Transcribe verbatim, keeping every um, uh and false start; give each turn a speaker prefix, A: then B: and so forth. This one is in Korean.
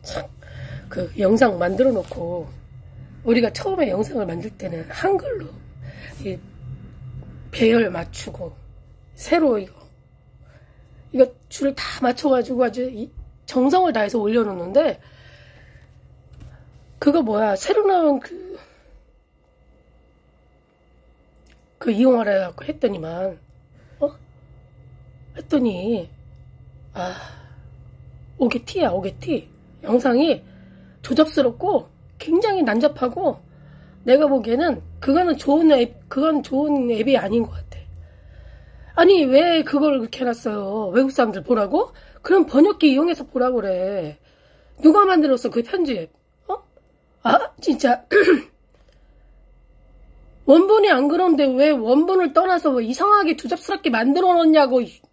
A: 참, 그 영상 만들어 놓고 우리가 처음에 영상을 만들 때는 한글로 이 배열 맞추고 새로 이거 이거 줄 다 맞춰가지고 아주 이 정성을 다해서 올려놓는데 그거 뭐야 새로 나온 그, 그 이용하라 해갖고 했더니만 어? 했더니 아 오게티야 오게티 영상이 조잡스럽고 굉장히 난잡하고 내가 보기에는 그거는 좋은 앱 그건 좋은 앱이 아닌 것 같아. 아니 왜 그걸 그렇게 해놨어요? 외국 사람들 보라고? 그럼 번역기 이용해서 보라고 그래. 누가 만들었어 그 편집? 어? 아 진짜 원본이 안 그런데 왜 원본을 떠나서 왜 이상하게 조잡스럽게 만들어 놓냐고.